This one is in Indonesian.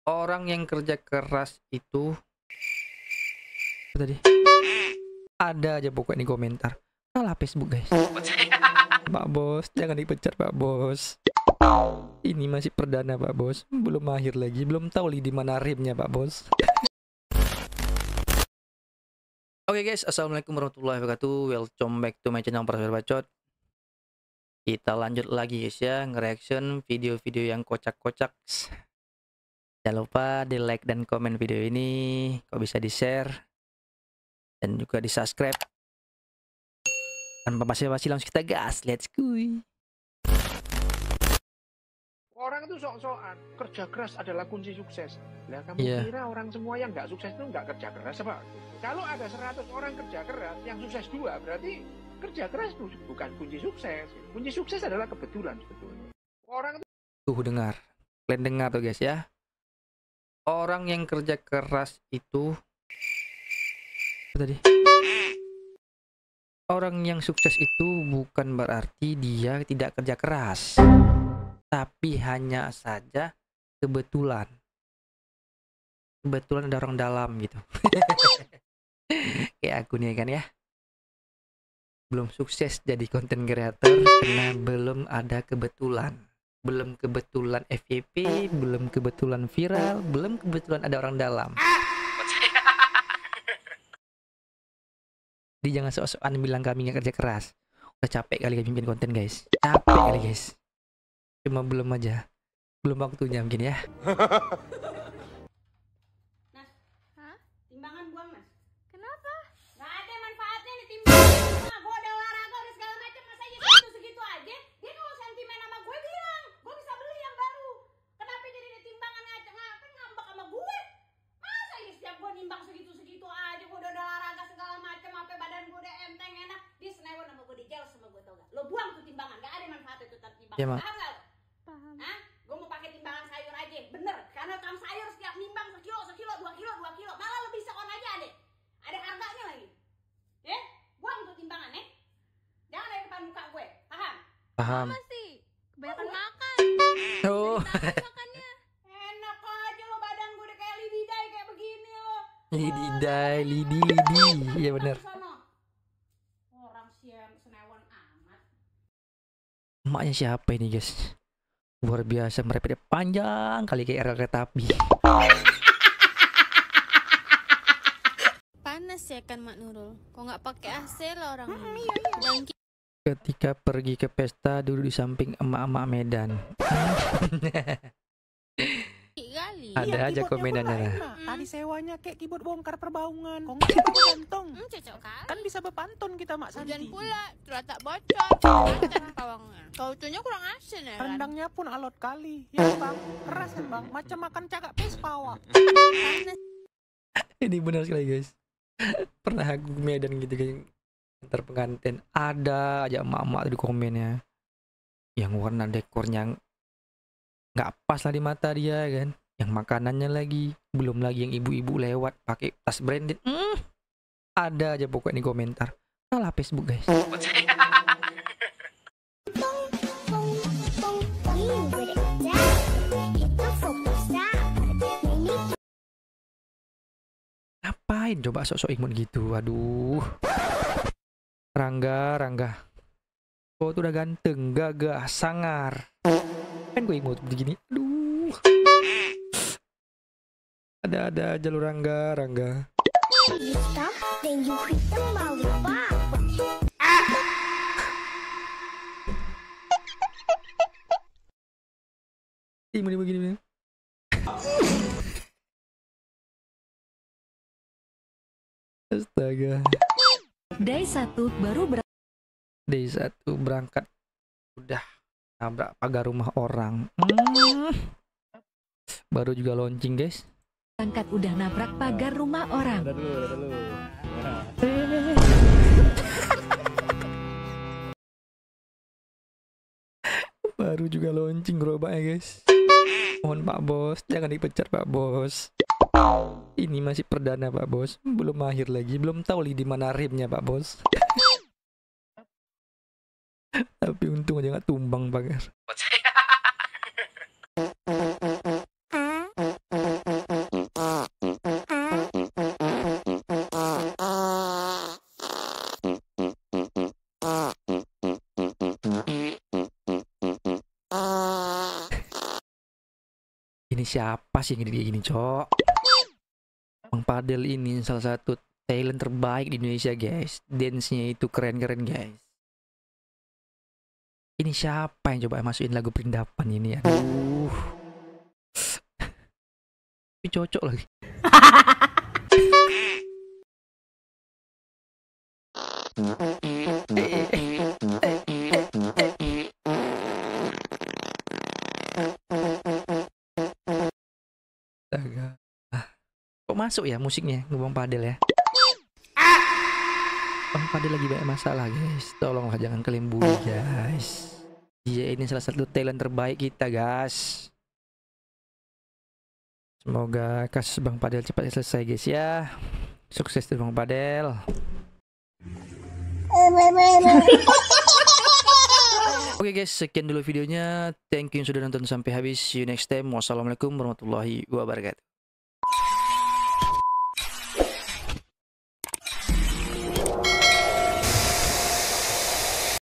Orang yang kerja keras itu apa tadi? Ada aja pokoknya di komentar. Salah Facebook guys. Pak Bos, jangan dipecat Pak Bos. Ini masih perdana Pak Bos, belum akhir lagi, belum tahu di mana rimnya Pak Bos. Oke guys, assalamualaikum warahmatullahi wabarakatuh. Welcome back to my channel Prasajar Bacot. Kita lanjut lagi guys ya, nge-reaction video-video yang kocak-kocak. Jangan lupa di like dan komen video ini, kok bisa di share dan juga di subscribe. Tanpa basa-basi langsung kita gas, let's go. Orang itu sok-sokan kerja keras adalah kunci sukses. Lah kamu Iya. kira orang semua yang nggak sukses itu nggak kerja keras apa? Kalau ada 100 orang kerja keras, yang sukses 2, berarti kerja keras itu bukan kunci sukses. Kunci sukses adalah kebetulan sebetulnya. Orang itu Tuh dengar, kalian dengar tuh guys ya. Orang yang kerja keras itu apa tadi? Orang yang sukses itu bukan berarti dia tidak kerja keras, tapi hanya saja kebetulan ada orang dalam gitu. Kayak aku nih kan ya, belum sukses jadi content creator karena belum ada kebetulan. Belum kebetulan FYP, belum kebetulan viral, belum kebetulan ada orang dalam. Jadi jangan sok-sokan bilang kami nggak kerja keras. Udah capek kali bikin konten guys. Capek kali guys. Cuma belum aja. Belum waktunya mungkin ya. Nas, hah? Timbangan buang, Nas. Kenapa? Gak ada manfaatnya nih timbangan. Nah, gue udah olahraga, udah segala macam, masa aja segitu-segitu aja. Dia kalau sentimen sama gue bilang, gue bisa beli yang baru. Kenapa jadi dia timbangan aja ngambek sama gue? Masa ini setiap gue nimbang segitu-segitu aja, gue udah olahraga segala macam, sampai badan gue udah enteng enak. Dia senewan sama gue, di jealous sama gue, tau gak? Lo buang tuh timbangan, gak ada manfaatnya tuh timbangan. Ya, Mak. Paham gak? Paham. Hah? Gue mau pakai timbangan sayur aja, bener. Karena tukang sayur setiap nimbang sekilo, 2 kilo, malah lebih sekon aja deh. Ada harganya lagi. Buang tuh timbangan jangan ada depan muka gue, paham? Paham. Sih kebanyakan makan. Oh. Makannya Enak aja lo, badan gue udah kayak lididai kayak begini lo. Lidi. Iya bener. Orang siang senewan amat. Emaknya siapa ini guys? Luar biasa, merepetnya panjang kali kayak rel kereta api. panas ya kan Mak Nurul. Kok nggak pakai AC lah orang ini. Dan Ketika pergi ke pesta duduk di samping emak-emak Medan. kali. Ada aja keyboardnya komenannya pun lah. lain, Mak. Tadi sewanya kayak keyboard bongkar perbaungan. Kok nggak apa gantung? Cocok kali. Kan bisa berpantun kita Mak Hujan Santi. pula, terletak bocor. Terletak pawangnya. Kautunya kurang asin ya kan. Rendangnya pun alot kali. Ya bang, keras kan bang. Macam makan cagak Vespa wak. Panas. Ini benar sekali guys. Pernah aku ke Medan gitu kan, antar pengantin, ada aja emak-emak di komennya yang warna dekornya nggak pas lah di mata dia kan, yang makanannya lagi, belum lagi yang ibu-ibu lewat pakai tas branded. Ada aja pokoknya di komentar. Salah Facebook guys. Ngapain coba sok-sok imut gitu? Aduh. Rangga. Oh tuh udah ganteng, gagah, sangar. Kan gue imut begini. Aduh. Ada jalur Rangga. Ini begini. Astaga. Day 1 baru Day 1 berangkat udah nabrak pagar rumah orang. Baru juga launching guys. berangkat udah nabrak pagar rumah orang. Baru juga launching gerobaknya guys. Mohon Pak Bos, jangan dipecat Pak Bos. Ini masih perdana Pak Bos, belum akhir lagi, belum tahu di mana rimnya Pak Bos. Tapi untung aja nggak tumbang pagar. siapa sih yang kayak gini, Cok? Bang Padel ini salah satu talent terbaik di Indonesia, guys. Dance-nya itu keren-keren, guys. Ini siapa yang coba masukin lagu Perindapan ini? Aduh. Tapi cocok lagi. Astaga. Kok masuk ya musiknya Bang Padel ya? Bang Padel lagi banyak masalah, guys. Tolonglah jangan kalian bully, guys. Dia ini salah satu talent terbaik kita, guys. Semoga kasus Bang Padel cepat selesai, guys ya. Sukses terus Bang Padel. Oke guys, sekian dulu videonya. Thank you yang sudah nonton sampai habis. See you next time. Wassalamualaikum warahmatullahi wabarakatuh.